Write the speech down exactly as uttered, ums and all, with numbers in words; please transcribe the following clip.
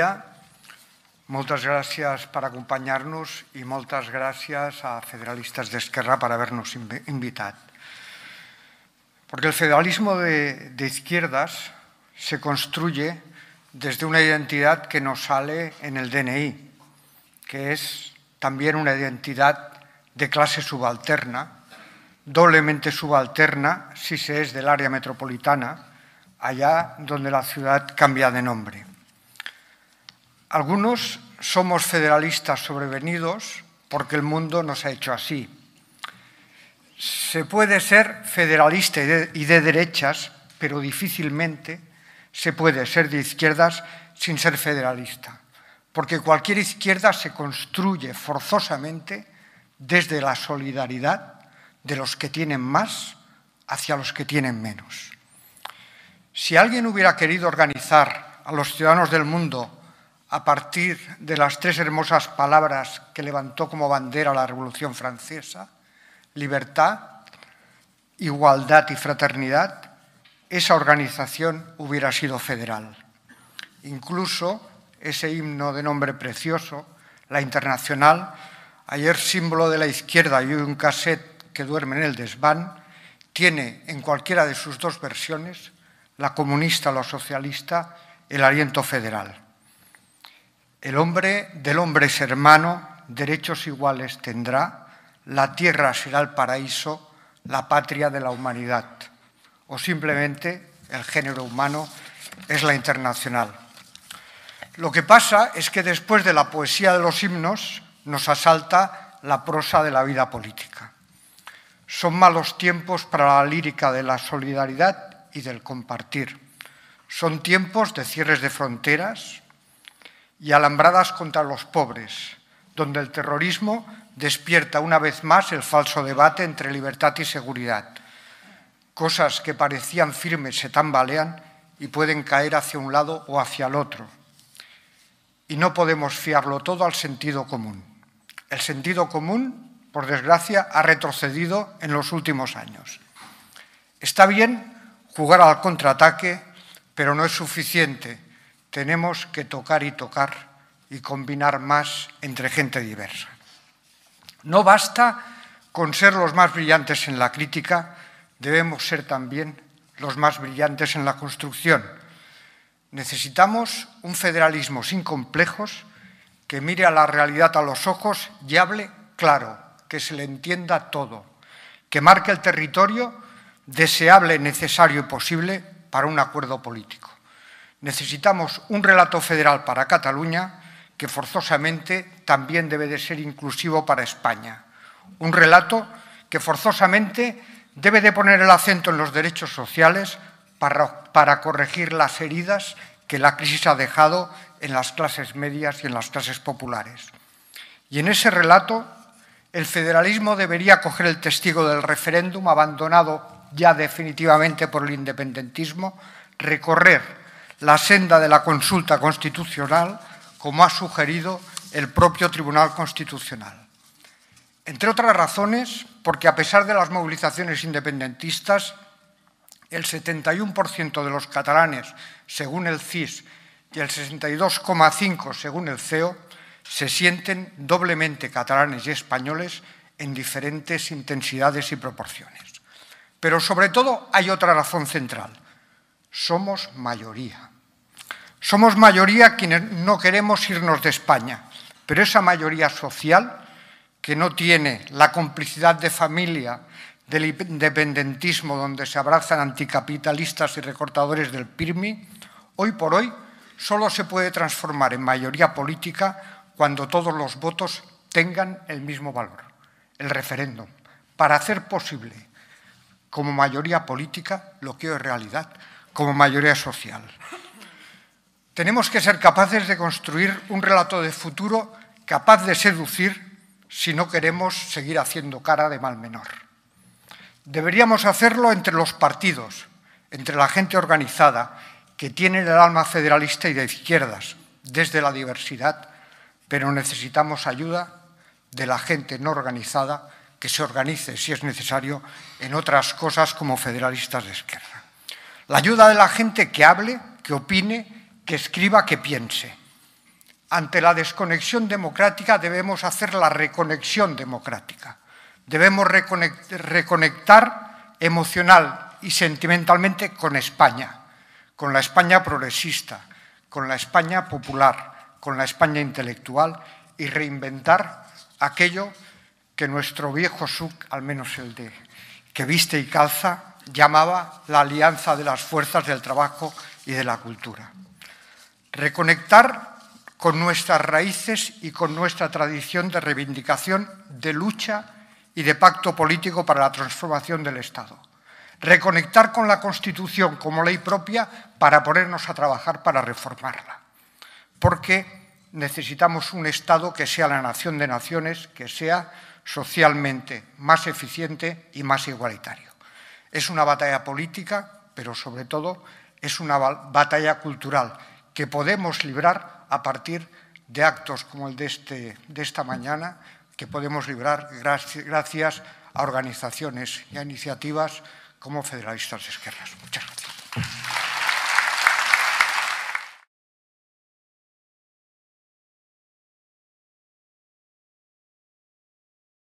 dia, moltes gràcies per acompanyar-nos i moltes gràcies a Federalistas de Esquerra por habernos invitado. Porque el federalismo de, de izquierdas se construye desde una identidad que nos sale en el D N I, que es también una identidad de clase subalterna, doblemente subalterna si se es del área metropolitana, allá donde la ciudad cambia de nombre. Algunos somos federalistas sobrevenidos porque el mundo nos ha hecho así. Se puede ser federalista y de, y de derechas, pero difícilmente se puede ser de izquierdas sin ser federalista, porque cualquier izquierda se construye forzosamente desde la solidaridad de los que tienen más hacia los que tienen menos. Si alguien hubiera querido organizar a los ciudadanos del mundo a partir de las tres hermosas palabras que levantó como bandera la Revolución Francesa, libertad, igualdad y fraternidad, esa organización hubiera sido federal. Incluso ese himno de nombre precioso, la Internacional, ayer símbolo de la izquierda y un cassette que duerme en el desván, tiene en cualquiera de sus dos versiones, la comunista o la socialista, el aliento federal. El hombre del hombre es hermano, derechos iguales tendrá, la tierra será el paraíso, la patria de la humanidad. O simplemente el género humano es la Internacional. Lo que pasa es que después de la poesía de los himnos nos asalta la prosa de la vida política. Son malos tiempos para la lírica de la solidaridad y del compartir. Son tiempos de cierres de fronteras y alambradas contra los pobres, donde el terrorismo despierta una vez más el falso debate entre libertad y seguridad. Cosas que parecían firmes se tambalean y pueden caer hacia un lado o hacia el otro. Y no podemos fiarlo todo al sentido común. El sentido común, por desgracia, ha retrocedido en los últimos años. Está bien jugar al contraataque, pero no es suficiente. Tenemos que tocar y tocar y combinar más entre gente diversa. No basta con ser los más brillantes en la crítica, debemos ser también los más brillantes en la construcción. Necesitamos un federalismo sin complejos que mire a la realidad a los ojos y hable claro, que se le entienda todo, que marque el territorio deseable, necesario y posible para un acuerdo político. Necesitamos un relato federal para Cataluña que forzosamente también debe de ser inclusivo para España. Un relato que forzosamente debe de poner el acento en los derechos sociales para, para corregir las heridas que la crisis ha dejado en las clases medias y en las clases populares. Y en ese relato, el federalismo debería coger el testigo del referéndum abandonado ya definitivamente por el independentismo, recorrer la senda de la consulta constitucional, como ha sugerido el propio Tribunal Constitucional. Entre otras razones, porque a pesar de las movilizaciones independentistas, el setenta y uno por ciento de los catalanes, según el C I S, y el sesenta y dos coma cinco por ciento según el C E O, se sienten doblemente catalanes y españoles en diferentes intensidades y proporciones. Pero sobre todo hay otra razón central. Somos mayoría. Somos mayoría quienes no queremos irnos de España, pero esa mayoría social que no tiene la complicidad de familia del independentismo donde se abrazan anticapitalistas y recortadores del P I R M I, hoy por hoy solo se puede transformar en mayoría política cuando todos los votos tengan el mismo valor, el referéndum, para hacer posible como mayoría política lo que hoy es realidad, como mayoría social. Tenemos que ser capaces de construir un relato de futuro capaz de seducir si no queremos seguir haciendo cara de mal menor. Deberíamos hacerlo entre los partidos, entre la gente organizada, que tiene el alma federalista y de izquierdas, desde la diversidad, pero necesitamos ayuda de la gente no organizada que se organice, si es necesario, en otras cosas como Federalistas de Esquerra. La ayuda de la gente que hable, que opine, que escriba, que piense. ante la desconexión democrática debemos hacer la reconexión democrática. Debemos reconectar emocional y sentimentalmente con España, con la España progresista, con la España popular, con la España intelectual y reinventar aquello que nuestro viejo S U C, al menos el de que viste y calza, llamaba la alianza de las fuerzas del trabajo y de la cultura. Reconectar con nuestras raíces y con nuestra tradición de reivindicación, de lucha y de pacto político para la transformación del Estado. Reconectar con la Constitución como ley propia para ponernos a trabajar para reformarla. Porque necesitamos un Estado que sea la nación de naciones, que sea socialmente más eficiente y más igualitario. Es una batalla política, pero sobre todo es una batalla cultural que podemos librar a partir de actos como el de, este, de esta mañana, que podemos librar gracias a organizaciones y a iniciativas como Federalistas de Esquerras. Muchas gracias.